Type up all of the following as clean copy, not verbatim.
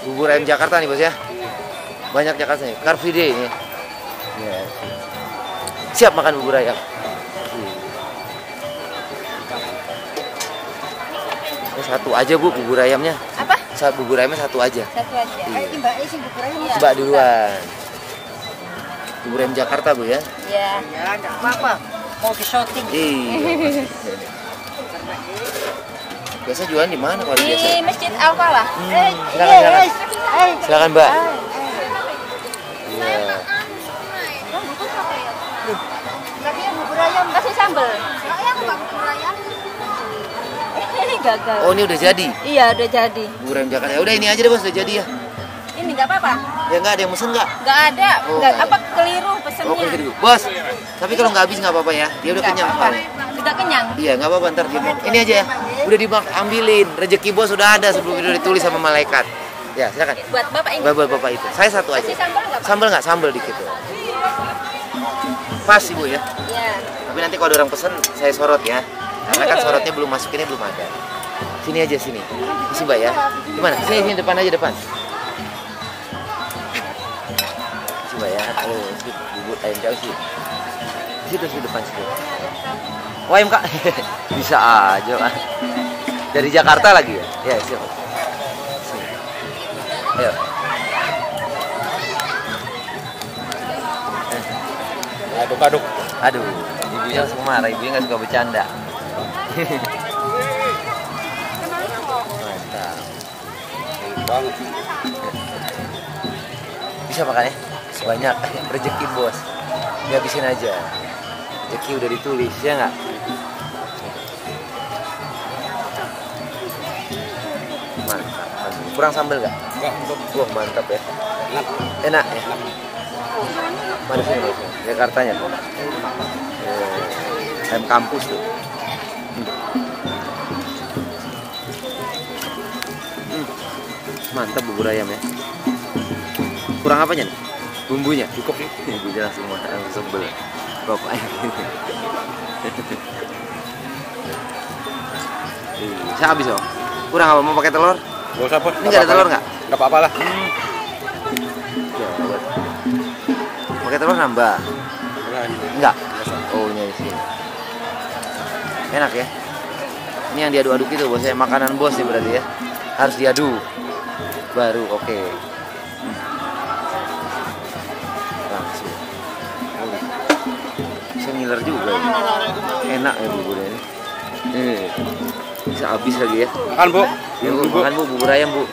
Bubur ayam Jakarta nih bos ya. Banyak Jakarta nih. Car Free Day ini. Ya. Siap makan bubur ayam. Ini satu aja bu bubur ayamnya. Apa? Bubur ayamnya satu aja. Satu aja. Iya. Mbak isi bubur ayamnya. Mbak duluan. Bubur ayam Jakarta bu ya. Iya. Ya enggak apa-apa. Mau di shooting. Iya. Biasa jualan di mana kalau biasa? Di Masjid Al-Falah. Silakan. Silakan Mbak. Iya. Lagi yang bubur ayam kasih sambal. Saya enggak bubur ayam. Gagal. Oh ini udah jadi? Iya udah jadi. Bubur ayam Jakarta. Ya udah ini aja deh bos, udah jadi ya. Ini nggak apa-apa? Ya nggak ada yang mesen nggak? Nggak ada. Oh, Nggak nggak apa keliru pesennya. Oh keliru. Bos, tapi kalau nggak habis nggak apa-apa ya. Dia udah Nggak kenyang apa-apa. soalnya. Sudah kenyang. Iya nggak apa-apa ntar dia mau. Ini aja ya. Udah ambilin. Rezeki bos sudah ada sebelum itu ditulis sama malaikat. Ya silakan. Buat bapak ini. Buat bapak itu. Saya satu aja. Kasih sambal nggak, Pak? Sambal nggak? Sambal dikit. Pas ibu ya. Iya. Tapi nanti kalau ada orang pesen saya sorot ya. Karena kan sorotnya belum masuk, ini belum ada. Sini aja sini. Isi mbak ya. Gimana? Sini depan aja depan. Isi mbak ya. Oh, sip. Bubur ayam jauh sih. Situ depan situ. Oh ayam kak. Bisa aja kan. Dari Jakarta lagi ya. Ya siap. Sini. Ayo. Aduk-aduk. Aduh, ibunya langsung marah. Ibunya nggak suka bercanda. Mantap. Banget. Bisa makan ya? Sebanyak. Rezeki bos. Dihabisin aja. Rezeki udah ditulis, ya nggak? Mantap. Kurang sambal nggak? Enggak, untuk Wah mantap ya. enak. Enak ya. Mana sini bos? Jakartanya tuh. Ayam kampus tuh. Mantap bubur ayam ya. Kurang apanya nih? Bumbunya? Cukup sih. Bumbunya langsung sebel. Bapaknya. Saya habis oh. Kurang apa? Mau pakai telur? Gak usah bos. Ini nggak ada telur nggak? Nggak apa-apa lah. Ya, pakai telur nambah? Enggak. Oh ini di sini. Enak ya. Ini yang diaduk-aduk itu bos ya, makanan bos nih berarti ya. Harus diaduk. Baru oke. Langsung. Bisa ngiler juga ya. Enak ya buburnya ini. Bisa habis lagi ya. Makan bu. Ya, bu, makan bu, bubur ayam bu.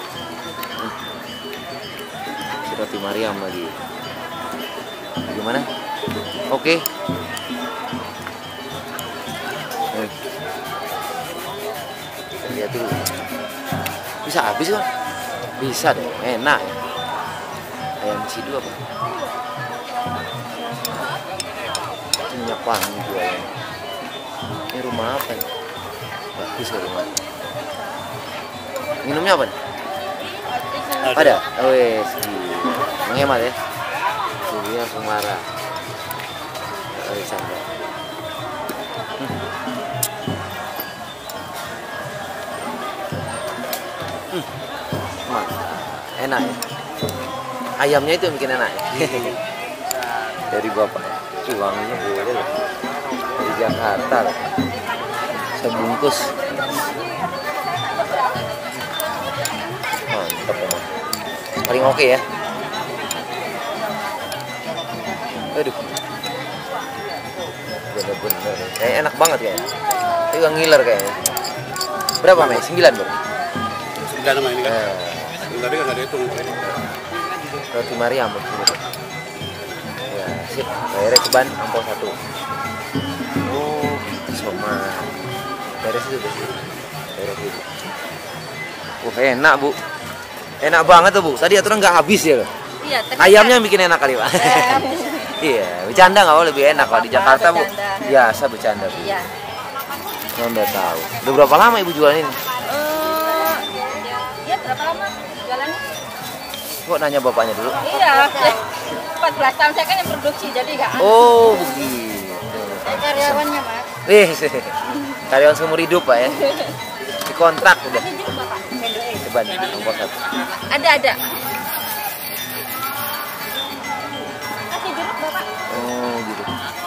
Roti Mariam lagi. Gimana? Oke. Lihat dulu. Bisa habis kan? Bisa deh, enak ya. Ayam sidu apa? Minyak wangi juga ya. Ini rumah apa nih? Bagus ya rumah. Minumnya apa nih? Ada? Oh yes, menghemat ya. Ini langsung marah. Oh, sambal. Mantap. Enak ya. Ayamnya itu yang bikin enak ya. Dari bapak ya. Wanginya boleh loh. Dari Jakarta loh. Sebungkus. Mantap emang. Paling oke ya. Aduh. Bener-bener. Kayak enak banget kayaknya. Tapi gak ngiler kayaknya. Berapa Mei? 9 baru? 9 nama ini kan. Tadi kan nggak dihitung. Roti Mariam begini. Ya, sip. Bayarnya ceban ampau 1. Oh, sama. Beres itu beres. Beres itu. Enak bu. Enak banget tuh bu. Tadi aturan nggak habis ya loh. Iya. Ayamnya yang bikin enak kali pak. Iya, bercanda nggak lebih enak kalau di Jakarta bu. Biasa bercanda bu. Iya. Nggak tahu. Udah berapa lama ibu jualan ini? Ya berapa lama jualannya? Kok nanya bapaknya dulu? Iya. 14 tahun saya kan yang produksi jadi nggak. Oh begitu. Saya karyawannya mas. Karyawan seumur hidup pak ya. Dikontrak udah. Ini juga pak. ban angpau 1. Ada. Kasih jeruk Bapak. Oh gitu.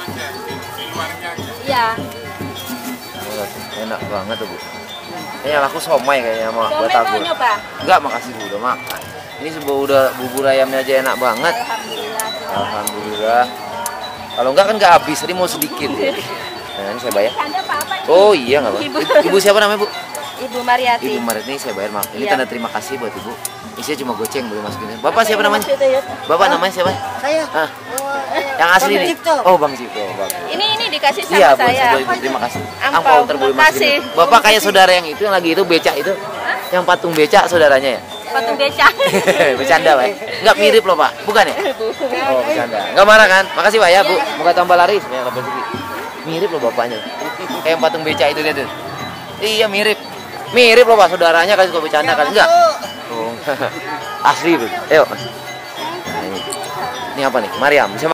Iya. Oh, enak banget tuh Bu. Kayaknya aku somai kayaknya sama Somai buat mau aku. nyoba? Enggak, makasih Bu, udah makan. Ini sebuah udah bubur ayamnya aja enak banget. Alhamdulillah. Alhamdulillah. Kalau enggak kan nggak habis, tadi mau sedikit ya. Nah, ini saya bayar. Anda apa ini? Oh iya nggak apa-apa. Ibu siapa namanya Bu? Ibu Mariati. Ibu Marit, ini saya bayar. Ini Iya. tanda terima kasih buat Ibu. Isinya cuma goceng, boleh masukin. Bapak siapa namanya? Bapak namanya siapa? Saya. Ah, yang asli Bang nih. Cipto. Oh Bang Cipto. Bagus. Ini dikasih sama Iya, saya. terima kasih. Angpau, terboleh terima kasih. masukin. Bapak kayak saudara yang itu yang lagi itu becak itu. Yang patung becak saudaranya ya? Patung becak. Bercanda Pak. Enggak mirip loh Pak. Bukan ya? Oh, bercanda. Enggak marah kan? Makasih Pak ya, Bu. Moga tambah laris. Ya, mirip loh bapaknya. Kayak yang patung becak itu dia tuh. Iya, mirip. Mirip loh Pak, saudaranya kan suka bercanda kan? Enggak. Oh. Asli, Bu. Ayo. Nah, ini apa nih? Mariam.